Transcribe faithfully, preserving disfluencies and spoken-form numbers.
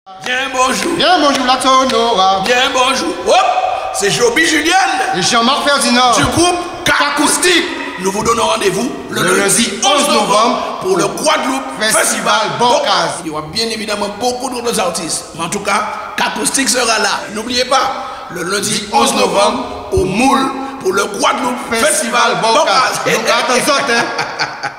Bien bonjour. Bien bonjour la Tonora. Bien bonjour. Hop, c'est Joby Julien. Et Jean-Marc Ferdinand. Du groupe Cacoustique. Nous vous donnons rendez-vous le, le lundi onze novembre pour le Guadeloupe Festival, Festival Bocaz. Il y aura bien évidemment beaucoup d'autres artistes. Mais en tout cas, Cacoustique sera là. N'oubliez pas, le lundi onze novembre au Moule pour le Guadeloupe Festival, Festival Bocaz. Donc attention, hein.